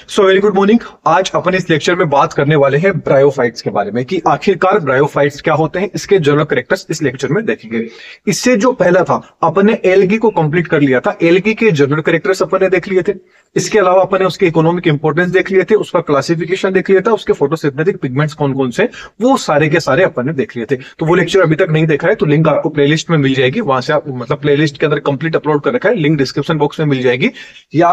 So very good morning. आज अपन इस lecture में बात करने वाले हैं ब्रायोफाइट्स के बारे में कि आखिरकार ब्रायोफाइट्स क्या होते हैं, इसके जनरल कैरेक्टर्स इस लेक्चर में देखेंगे। इससे जो पहला था अपन ने एल्गी को कंप्लीट कर लिया था, एल्गी के जनरल कैरेक्टर्स अपन ने देख लिए थे। इसके अलावा अपन ने उसके इकोनॉमिक इंपोर्टेंस देख लिए थे, उसका क्लासिफिकेशन देख लिया था, उसके फोटोसिंथेटिक पिगमेंट्स कौन कौन से, वो सारे के सारे अपन ने देख लिए थे। तो वो लेक्चर अभी तक नहीं देखा है तो लिंक आपको प्लेलिस्ट में मिल जाएगी, वहां से आप मतलब प्लेलिस्ट के अंदर कंप्लीट अपलोड कर रखा है, लिंक डिस्क्रिप्शन बॉक्स में मिल जाएगी, या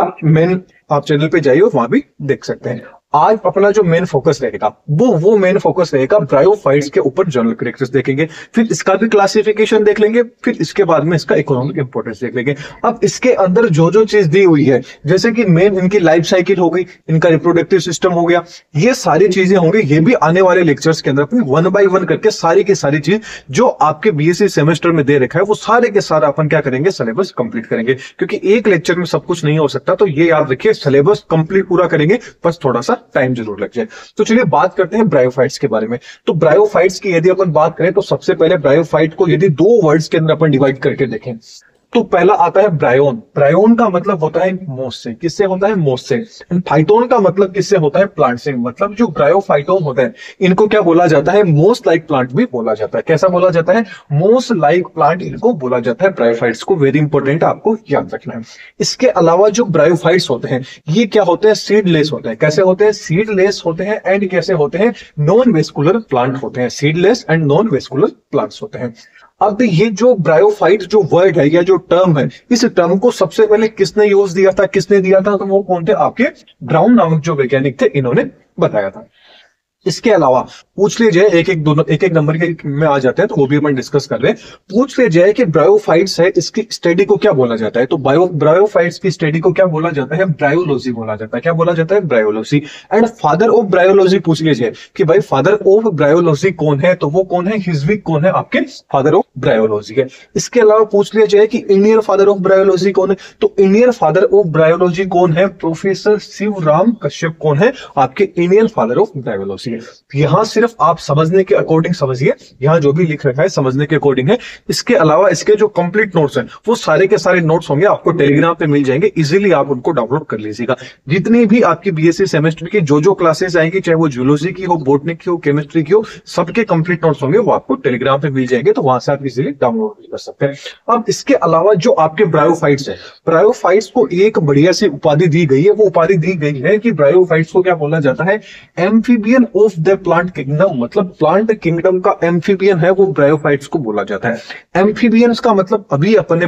आप चैनल पे जाइए वहां भी देख सकते हैं। आज अपना जो मेन फोकस रहेगा वो मेन फोकस रहेगा ब्रायोफाइट्स के ऊपर जनरल कैरेक्टर्स देखेंगे, फिर इसका भी क्लासिफिकेशन देख लेंगे, फिर इसके बाद में इसका इकोनॉमिक इंपोर्टेंस देख लेंगे। अब इसके अंदर जो जो चीज दी हुई है, जैसे कि मेन इनकी लाइफ साइकिल हो गई, इनका रिप्रोडक्टिव सिस्टम हो गया, ये सारी चीजें होंगी, ये भी आने वाले लेक्चर्स के अंदर अपनी वन बाय वन करके सारी की सारी चीज जो आपके बीएससी सेमेस्टर में दे रखा है वो सारे के सारा अपन क्या करेंगे, सिलेबस कंप्लीट करेंगे। क्योंकि एक लेक्चर में सब कुछ नहीं हो सकता, तो ये याद रखिए सिलेबस कंप्लीट पूरा करेंगे, बस थोड़ा सा टाइम जरूर लग जाए। तो चलिए बात करते हैं ब्रायोफाइट्स के बारे में। तो ब्रायोफाइट्स की यदि अपन बात करें तो सबसे पहले ब्रायोफाइट को यदि दो वर्ड्स के अंदर अपन डिवाइड करके देखें तो पहला आता है ब्रायोन। ब्रायोन का मतलब होता है मोस से, किससे होता है, मोस से। फाइटोन का मतलब किससे होता है, प्लांट से। मतलब जो ब्रायोफाइटोन होता है इनको क्या बोला जाता है, मोस लाइक प्लांट भी बोला जाता है। कैसा बोला जाता है, मोस लाइक प्लांट इनको बोला जाता है ब्रायोफाइट्स को। वेरी इंपॉर्टेंट, आपको याद रखना है। इसके अलावा जो ब्रायोफाइट्स होते हैं ये क्या होते हैं, सीडलेस होते हैं। कैसे होते हैं, सीडलेस होते हैं। एंड कैसे होते हैं, नॉन वेस्कुलर प्लांट होते हैं। Seedless and non vascular plants होते हैं। अब ये जो ब्रायोफाइट जो वर्ड है या जो टर्म है, इस टर्म को सबसे पहले किसने यूज दिया था, किसने दिया था, तो वो कौन थे, आपके ब्राउन नामक जो वैज्ञानिक थे, इन्होंने बताया था। इसके अलावा पूछ लीजिए, एक एक नंबर के में आ जाते हैं तो वो भी अपन डिस्कस कर रहे हैं। पूछ लीजिए कि ब्रायोफाइट्स है, इसकी स्टडी को क्या बोला जाता है, तो ब्रायोफाइट्स की स्टडी को क्या बोला जाता है, ब्रायोलॉजी बोला जाता है। क्या बोला जाता है, bryology. And father of bryology पूछ लीजिए कि भाई फादर ऑफ ब्रायोलॉजी कौन है, तो वो कौन है, हिज्विक कौन है, आपके फादर ऑफ ब्रायोलॉजी है। इसके अलावा पूछ लिया जाए कि इंडियन फादर ऑफ ब्रायोलॉजी कौन है, तो इंडियन फादर ऑफ ब्रायोलॉजी कौन है, प्रोफेसर शिवराम कश्यप कौन है, आपके इंडियन फादर ऑफ ब्रायोलॉजी। यहां सिर्फ आप समझने के अकॉर्डिंग समझिए, यहां जो भी लिख रखा है समझने के अकॉर्डिंग है। इसके अलावा इसके जो कंप्लीट नोट्स हैं वो सारे के सारे नोट्स होंगे, आपको टेलीग्राम पे मिल जाएंगे, इजीली आप उनको डाउनलोड कर लीजिएगा। जितनी भी आपकी बीएससी सेमेस्टर की जो क्लासेस आएंगी, चाहे वो जूलॉजी की हो, बॉटनी की हो, केमिस्ट्री की हो, सबके कंप्लीट नोट्स होंगे, वो आपको टेलीग्राम पे मिल जाएंगे, तो वहां से आप इजीली डाउनलोड कर सकते हैं। अब इसके अलावा जो आपके ब्रायोफाइट्स है, ब्रायोफाइट्स को एक बढ़िया सी उपाधि दी गई है। वो उपाधि दी गई है कि ब्रायोफाइट्स को क्या बोला जाता है, amphibian of the plant kingdom. मतलब प्लांट किंगडम का एम्फीबियन है वो ब्रायोफाइट्स को बोला जाता है। एम्फीबियंस का मतलब अभी अपन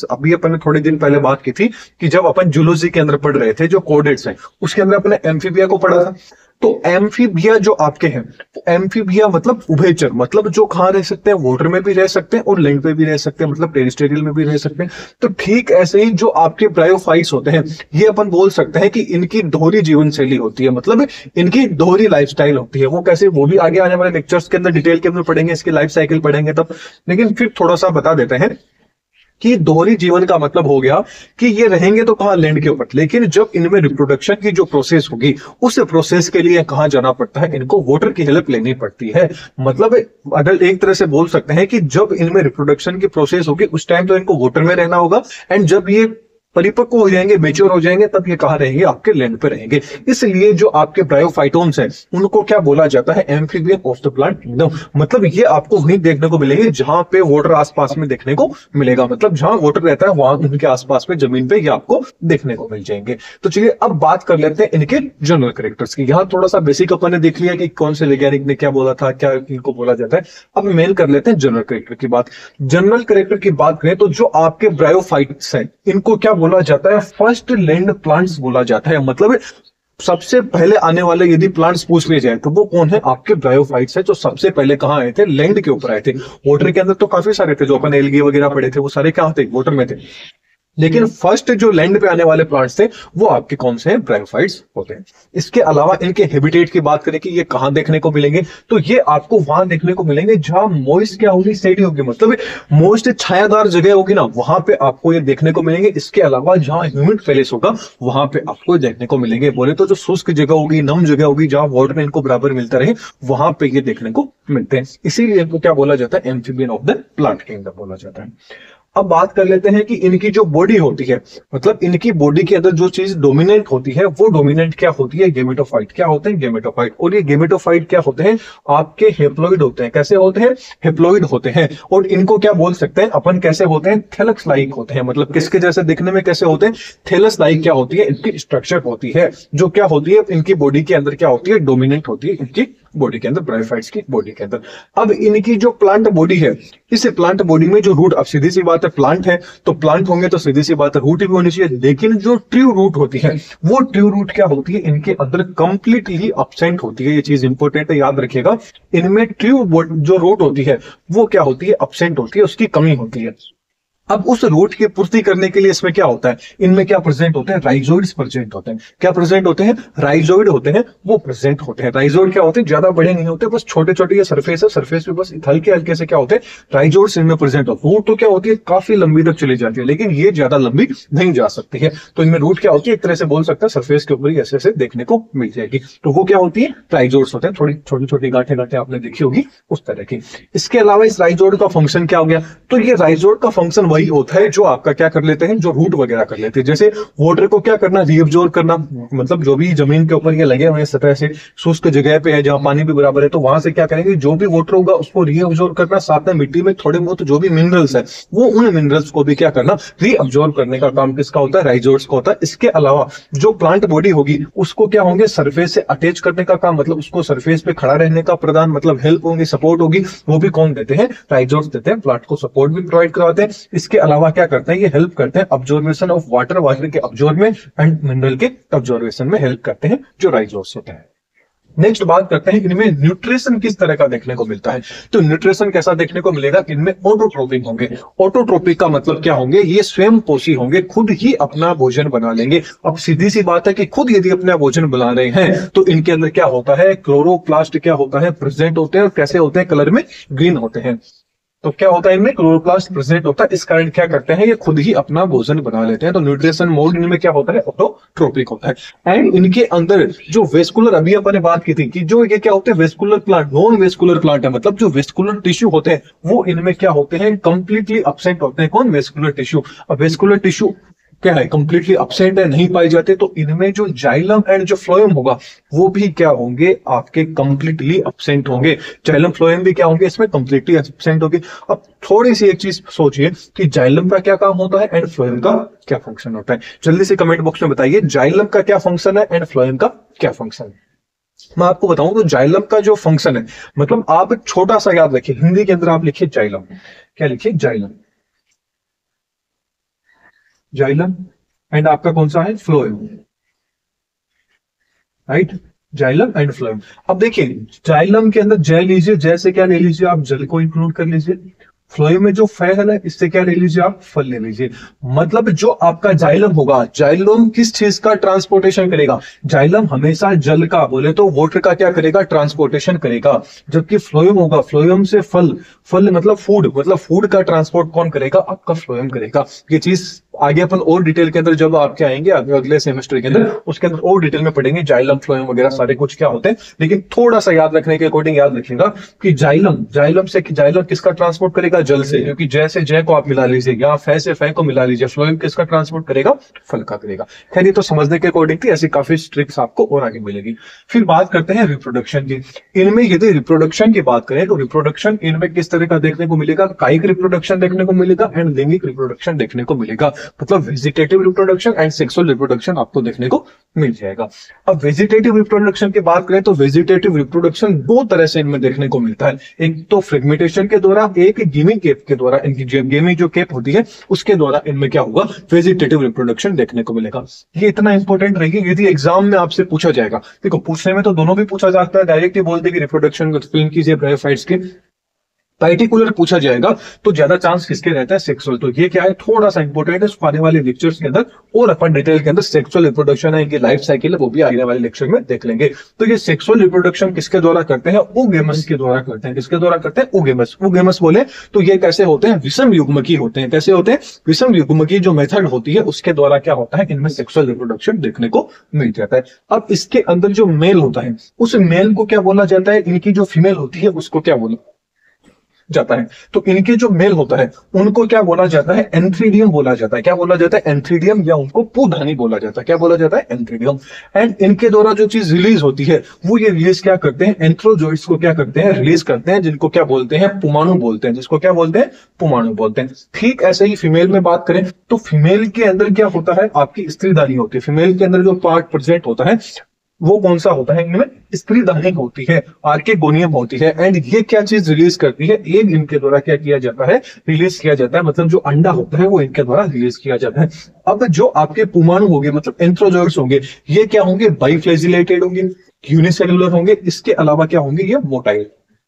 ने थोड़े दिन पहले बात की थी कि जब अपन जूलॉजी के अंदर पढ़ रहे थे, जो कोडेट्स हैं उसके अंदर अपने एम्फीबिया को पढ़ा था। तो एम्फीबिया जो आपके हैं, एम्फीबिया मतलब उभयचर, मतलब जो कहां रह सकते हैं, वाटर में भी रह सकते हैं और लैंड पे भी रह सकते हैं, मतलब टेरिस्टेरियल में भी रह सकते हैं। तो ठीक ऐसे ही जो आपके ब्रायोफाइट्स होते हैं, ये अपन बोल सकते हैं कि इनकी दोहरी जीवन शैली होती है, मतलब इनकी दोहरी लाइफस्टाइल होती है। वो कैसे, वो भी आगे आने वाले लेक्चर्स के अंदर डिटेल के अंदर पढ़ेंगे, इसकी लाइफ साइकिल पढ़ेंगे तब। लेकिन फिर थोड़ा सा बता देते हैं कि दोहरी जीवन का मतलब हो गया कि ये रहेंगे तो कहां, लैंड के ऊपर, लेकिन जब इनमें रिप्रोडक्शन की जो प्रोसेस होगी उस प्रोसेस के लिए कहां जाना पड़ता है, इनको वाटर की हेल्प लेनी पड़ती है। मतलब अगर एक तरह से बोल सकते हैं कि जब इनमें रिप्रोडक्शन की प्रोसेस होगी उस टाइम तो इनको वाटर में रहना होगा, एंड जब ये परिपक्व हो जाएंगे, मेच्योर हो जाएंगे, तब ये कहां रहेंगे, आपके लैंड पे रहेंगे। इसलिए जो आपके ब्रायोफाइटोन्स हैं उनको क्या बोला जाता है, amphibian of the plant kingdom. मतलब ये आपको वहीं देखने को मिलेंगे जहां पे वाटर आसपास में देखने को मिलेगा, मतलब जहां वाटर रहता है वहां उनके आसपास में जमीन पे ये आपको देखने को मिल जाएंगे। तो चलिए अब बात कर लेते हैं इनके जनरल कैरेक्टर्स की। यहाँ थोड़ा सा बेसिक अपन ने देख लिया कि कौन से वैज्ञानिक ने क्या बोला था, क्या इनको बोला जाता है। अब मेन कर लेते हैं जनरल कैरेक्टर की बात। जनरल कैरेक्टर की बात करें तो जो आपके ब्रायोफाइट्स हैं इनको क्या बोला जाता है, फर्स्ट लैंड प्लांट्स बोला जाता है। मतलब सबसे पहले आने वाले यदि प्लांट्स पूछ लिए जाए तो वो कौन है, आपके ब्रायोफाइट्स है, जो सबसे पहले कहां आए थे, लैंड के ऊपर आए थे। वाटर के अंदर तो काफी सारे थे, जो अपन एल्गी वगैरह पढ़े थे वो सारे कहां थे, वाटर में थे। लेकिन फर्स्ट जो लैंड पे आने वाले प्लांट्स थे वो आपके कौन से हैं, ब्रायोफाइट्स होते हैं। इसके अलावा इनके हैबिटेट की बात करें कि ये कहां देखने को मिलेंगे, तो ये आपको वहां देखने को मिलेंगे जहां मॉइस्ट क्या होगी, स्टेडी होगी, मतलब मोस्ट छायादार जगह होगी ना, वहां पे आपको ये देखने को मिलेंगे। इसके अलावा जहां ह्यूमिड प्लेस होगा वहां पे आपको देखने को मिलेंगे। बोले तो जो शुष्क जगह होगी, नम जगह होगी, जहां वाटर इनको बराबर मिलता रहे, वहां पे ये देखने को मिलते हैं। इसीलिए इनको क्या बोला जाता है, amphibian of the plant kingdom बोला जाता है। अब बात कर लेते हैं कि इनकी जो बॉडी होती है, मतलब इनकी बॉडी के अंदर जो चीज डोमिनेंट होती है वो डोमिनेंट क्या होती है, गेमेटोफाइट। क्या होते हैं, गेमेटोफाइट। और ये गेमेटोफाइट क्या होते हैं, आपके हेप्लॉइड होते हैं। कैसे होते हैं, हेप्लॉइड होते हैं। और इनको क्या बोल सकते हैं अपन, कैसे होते हैं, थैलस लाइक होते हैं। मतलब किसके जैसे दिखने में कैसे होते हैं, थैलस लाइक क्या होती है, इनकी स्ट्रक्चर होती है, जो क्या होती है इनकी बॉडी के अंदर क्या होती है, डोमिनेंट होती है इनकी बॉडी के अंदर, ब्रायोफाइट्स की बॉडी के अंदर। अब इनकी जो प्लांट बॉडी है, इस प्लांट बॉडी में जो रूट, अब सीधी सी बात है प्लांट है तो प्लांट होंगे तो सीधी सी बात है रूट भी होनी चाहिए, लेकिन जो ट्रू रूट होती है वो ट्रू रूट क्या होती है, इनके अंदर कंप्लीटली अब्सेंट होती है। ये चीज इंपॉर्टेंट है, याद रखिएगा। इनमें ट्रू जो रूट होती है वो क्या होती है, अब्सेंट होती है, उसकी कमी होती है। अब उस रूट की पूर्ति करने के लिए इसमें क्या होता है, इनमें क्या प्रेजेंट होते हैं, राइजोइड्स प्रेजेंट होते हैं। क्या प्रेजेंट होते हैं, राइजोइड होते हैं, वो प्रेजेंट होते हैं। राइजोइड क्या होते हैं, ज्यादा बड़े नहीं होते, बस छोटे छोटे ये सरफेस है, सरफेस पे बस हल्के हल्के से क्या होते हैं, राइजोइड्स इनमें प्रेजेंट होते हैं। रूट तो क्या होती है, काफी लंबी तक चली जाती है, लेकिन ये ज्यादा लंबी नहीं जा सकती है। तो इनमें रूट क्या होती है, एक तरह से बोल सकते हैं सरफेस के ऊपर ऐसे ऐसे देखने को मिल जाएगी। तो वो क्या होती है, राइजोइड्स होते हैं। थोड़ी छोटी छोटी गांठें गांठें आपने देखी होगी उस तरह की। इसके अलावा इस राइजोइड का फंक्शन क्या हो गया, तो ये राइजोइड का फंक्शन वही होता है जो आपका क्या कर लेते हैं, जो रूट वगैरह कर लेते हैं। जैसे वाटर को क्या करना, रीअब्जॉर्ब करना, मतलब जो भी जमीन के ऊपर ये लगे हुए हैं सतह से शुष्क जगह पे है जहां पानी भी बराबर है, तो वहां से क्या करेंगे, जो भी वाटर होगा उसको रीअब्जॉर्ब करना, साथ में मिट्टी में थोड़े बहुत जो भी मिनरल्स है वो उन मिनरल्स को भी क्या करना, रीअब्जॉर्ब करने का काम किसका होता है, राइजोइड्स का होता है। इसके अलावा जो प्लांट बॉडी होगी उसको क्या होंगे, सरफेस से अटैच करने का काम, मतलब उसको सरफेस पे खड़ा रहने का प्रदान, मतलब हेल्प होंगी, सपोर्ट होगी, वो भी कौन देते हैं, राइजोइड्स देते हैं। प्लांट को सपोर्ट भी प्रोवाइड करवाते हैं। इसके अलावा क्या करते हैं, ये हेल्प करते हैं अब्जॉर्बेशन ऑफ वाटर, वाटर के अब्जॉर्बमेंट एंड मिनरल के अब्जॉर्बेशन में हेल्प करते हैं जो राइजोइड्स होते हैं। नेक्स्ट बात करते हैं इनमें न्यूट्रिशन किस तरह का देखने को मिलता है। तो न्यूट्रिशन कैसा देखने को मिलेगा, इनमें ऑटोट्रोपिक होंगे। ऑटोट्रोपिक का मतलब क्या होंगे, ये स्वयं पोषी होंगे, खुद ही अपना भोजन बना लेंगे। अब सीधी सी बात है कि खुद यदि अपना भोजन बना रहे हैं तो इनके अंदर क्या होता है, क्लोरोप्लास्ट क्या होता है, प्रेजेंट होते हैं। और कैसे होते हैं, कलर में ग्रीन होते हैं। तो क्या होता है, इनमें क्लोरोप्लास्ट प्रेजेंट होता है, इस कारण क्या करते हैं, ये खुद ही अपना भोजन बना लेते हैं। तो न्यूट्रिशन मोड इनमें क्या होता है, ऑटोट्रोपिक होता है। एंड इनके अंदर जो वेस्कुलर, अभी अपन ने बात की थी कि जो ये क्या होते हैं, vascular plant, non vascular plant है, मतलब जो वेस्कुलर टिश्यू होते हैं वो इनमें क्या होते हैं, कंप्लीटली अब्सेंट होते हैं। कौन, वेस्कुलर टिश्यू। अब वेस्कुलर टिश्यू क्या है, कंप्लीटली अब्सेंट है, नहीं पाए जाते। तो इनमें जो जाइलम एंड जो फ्लोएम होगा वो भी क्या होंगे, आपके कंप्लीटली अब्सेंट होंगे। जाइलम फ्लोएम भी क्या होंगे, इसमें कंप्लीटली अब्सेंट होंगे। अब थोड़ी सी एक चीज सोचिए कि जाइलम का क्या काम होता है एंड फ्लोएम का क्या फंक्शन होता है। जल्दी से कमेंट बॉक्स में बताइए, जाइलम का क्या फंक्शन है एंड फ्लोएम का क्या फंक्शन है। मैं आपको बताऊं तो जाइलम का जो फंक्शन है, मतलब आप छोटा सा याद रखिए, हिंदी के अंदर आप लिखिए जाइलम, क्या लिखिए, जाइलम, जाइलम एंड आपका कौन सा है, phloem, right, xylem and phloem. अब देखिए जाइलम के अंदर जय लीजिए, जय से क्या ले लीजिए आप, जल को इंक्लूड कर लीजिए। फ्लोएम में जो फैल है इससे क्या ले लीजिए आप, फल ले लीजिए। मतलब जो आपका जाइलम होगा, जाइलम किस चीज का ट्रांसपोर्टेशन करेगा, जाइलम हमेशा जल का, बोले तो वाटर का क्या करेगा, ट्रांसपोर्टेशन करेगा। जबकि फ्लोएम होगा, फ्लोएम से फल, फल मतलब फूड, मतलब फूड का ट्रांसपोर्ट कौन करेगा, आपका फ्लोएम करेगा। ये चीज आगे अपन और डिटेल के अंदर जब आपके आएंगे अगले सेमेस्टर के अंदर, उसके अंदर और डिटेल में पढ़ेंगे जाइलम फ्लोएम वगैरह सारे कुछ क्या होते हैं। लेकिन थोड़ा सा याद रखने के अकॉर्डिंग याद रखिएगा कि जाइलम, जाइलम से, जाइलम किसका ट्रांसपोर्ट करेगा, जल से, क्योंकि जय से जय को आप मिला लीजिए या फै से फै को मिला लीजिए। फ्लोएम किसका ट्रांसपोर्ट करेगा, फल का करेगा। खैर ये तो समझने के अकॉर्डिंग थी, ऐसी काफी ट्रिक्स आपको और आगे मिलेगी। फिर बात करते हैं रिप्रोडक्शन की। इनमें यदि रिप्रोडक्शन की बात करें तो रिप्रोडक्शन इनमें किस तरह का देखने को मिलेगा, कायिक रिप्रोडक्शन देखने को मिलेगा एंड लिंगिक रिप्रोडक्शन देखने को मिलेगा। मतलब vegetative reproduction and sexual reproduction आपको देखने को मिल जाएगा। अब वेजिटेटिव रिप्रोडक्शन की बात करें तो वेजिटेटिव रिप्रोडक्शन दो तरह से इनमें देखने को मिलता है। एक तो फ्रेगमेंटेशन के द्वारा, एक गेमी केप के द्वारा। इनकी गेमी जो केप होती है उसके द्वारा इनमें क्या होगा, वेजिटेटिव रिप्रोडक्शन देखने को मिलेगा। ये इतना इंपॉर्टेंट रहेगी, यदि एग्जाम में आपसे पूछा जाएगा। देखो पूछने में तो दोनों भी पूछा जाता है, डायरेक्ट ही बोलते कि रिप्रोडक्शन को एक्सप्लेन कीजिए ब्रायोफाइट्स के। पार्टिकुलर पूछा जाएगा तो ज्यादा चांस किसके रहता है, सेक्सुअल। तो ये क्या है, थोड़ा सा इंपॉर्टेंट है, आने वाले लेक्चर्स के अंदर और अपन डिटेल के अंदर सेक्सुअल रिप्रोडक्शन है, इनकी लाइफ साइकिल है, वो भी आने वाले लेक्चर में देख लेंगे। तो ये सेक्सुअल रिप्रोडक्शन किसके द्वारा करते हैं, ओगेमस के द्वारा करते हैं। किसके द्वारा करते हैं, ओगेमस। ओगेमस बोले तो ये कैसे होते हैं, विषम युग्मकी होते हैं। कैसे होते हैं, विषम युग्मकी जो मेथड होती है उसके द्वारा क्या होता है, इनमें सेक्सुअल रिप्रोडक्शन देखने को मिल जाता है। अब इसके अंदर जो मेल होता है उस मेल को क्या बोला जाता है, इनकी जो फीमेल होती है उसको क्या बोला, जाता है। तो इनके जो मेल होता है उनको क्या बोला जाता है, एंथ्रीडियम बोला जाता है। क्या बोला जाता है, एंथ्रीडियम, या उनको पूधानी बोला जाता है। क्या बोला जाता है, एंथ्रीडियम। एंड इनके द्वारा जो चीज रिलीज होती है वो ये रिलीज क्या करते हैं, एंथ्रोजोइड्स को क्या करते हैं, रिलीज करते हैं, जिनको क्या बोलते हैं, पुमाणु बोलते हैं, जिसको क्या बोलते हैं, पुमाणु बोलते हैं। ठीक ऐसे ही फीमेल में बात करें तो फीमेल के अंदर क्या होता है, आपकी स्त्रीधानी होती है। फीमेल के अंदर जो पार्ट प्रेजेंट होता है वो कौन सा होता है, इनमें स्त्रीधानी होती है, आर्केगोनियम होती है। एंड ये क्या चीज रिलीज करती है, एग इनके द्वारा क्या किया जाता है, रिलीज किया जाता है। मतलब जो अंडा होता है वो इनके द्वारा रिलीज किया जाता है। अब जो आपके पुमाणु होंगे, मतलब एंथ्रोजोइड्स होंगे, ये क्या होंगे, बाइफ्लैजिलेटेड होंगे, यूनिसेलुलर होंगे। इसके अलावा क्या होंगे, ये मोटाइल।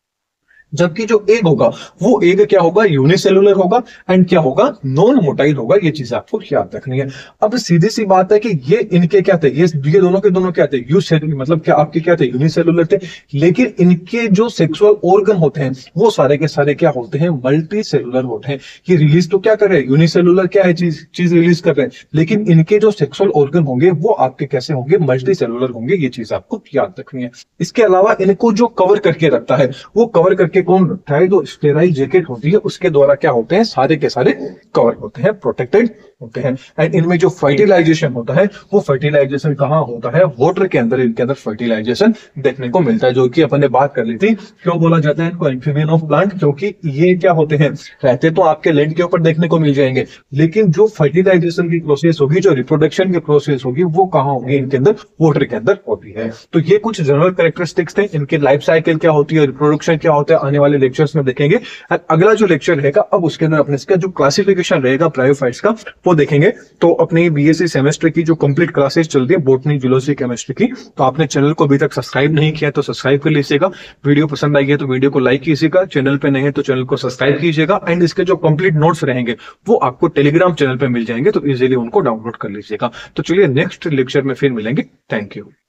जबकि जो एग होगा वो एग क्या होगा, यूनिसेलुलर होगा, एंड क्या होगा, नॉन मोटाइल होगा। ये चीज आपको याद रखनी है। अब सीधी सी बात है कि ये इनके क्या थे, ये दोनों के दोनों क्या थे, मतलब क्या आपके क्या थे, यूनिसेलुलर थे। लेकिन इनके जो सेक्सुअल ऑर्गन होते हैं वो सारे के सारे क्या होते हैं, मल्टी सेलुलर होते हैं। ये रिलीज तो क्या कर रहे हैं, यूनिसेलुलर क्या है, चीज रिलीज कर रहे हैं, लेकिन इनके जो सेक्सुअल ऑर्गन होंगे वो आपके कैसे होंगे, मल्टी सेलुलर होंगे। ये चीज आपको याद रखनी है। इसके अलावा इनको जो कवर करके रखता है वो कवर करके कौन रखता है, जो स्टेराइल जैकेट होती है उसके द्वारा क्या होते हैं, सारे के सारे कवर होते हैं, प्रोटेक्टेड होते हैं। एंड इनमें जो फर्टिलाइजेशन होता है वो फर्टिलाइजेशन कहाँ होता है, वाटर के अंदर, इनके अंदर फर्टिलाइजेशन देखने को मिलता है। जो कि अपन ने बात कर ली थी, क्यों बोला जाता है इनको एम्फीबियन ऑफ प्लांट, क्योंकि ये क्या होते हैं, रहते तो आपके लैंड के ऊपर देखने को मिल जाएंगे, लेकिन जो फर्टिलाइजेशन की प्रोसेस होगी, जो रिप्रोडक्शन की प्रोसेस होगी, वो कहाँ होगी, इनके अंदर, वाटर के अंदर होती है। तो ये कुछ जनरल कैरेक्टरिस्टिक्स थे। इनके लाइफ साइकिल क्या होती है, रिप्रोडक्शन क्या होता है, आने वाले लेक्चर्स में देखेंगे। अगला जो लेक्चर रहेगा अब उसके अंदर अपने इसका जो क्लासिफिकेशन रहेगा ब्रायोफाइट्स का वो देखेंगे। तो अपनी बीएससी सेमेस्टर की जो कंप्लीट क्लासेस चल रही है बॉटनी, जूलॉजी, केमिस्ट्री की, तो आपने चैनल को अभी तक सब्सक्राइब नहीं किया तो सब्सक्राइब कर लीजिएगा। वीडियो पसंद आई है तो वीडियो को लाइक कीजिएगा, चैनल पे नहीं है तो चैनल को सब्सक्राइब कीजिएगा। एंड इसके जो कंप्लीट नोट्स रहेंगे वो आपको टेलीग्राम चैनल पे मिल जाएंगे, तो इजीली उनको डाउनलोड कर लीजिएगा। तो चलिए नेक्स्ट लेक्चर में फिर मिलेंगे। Thank you.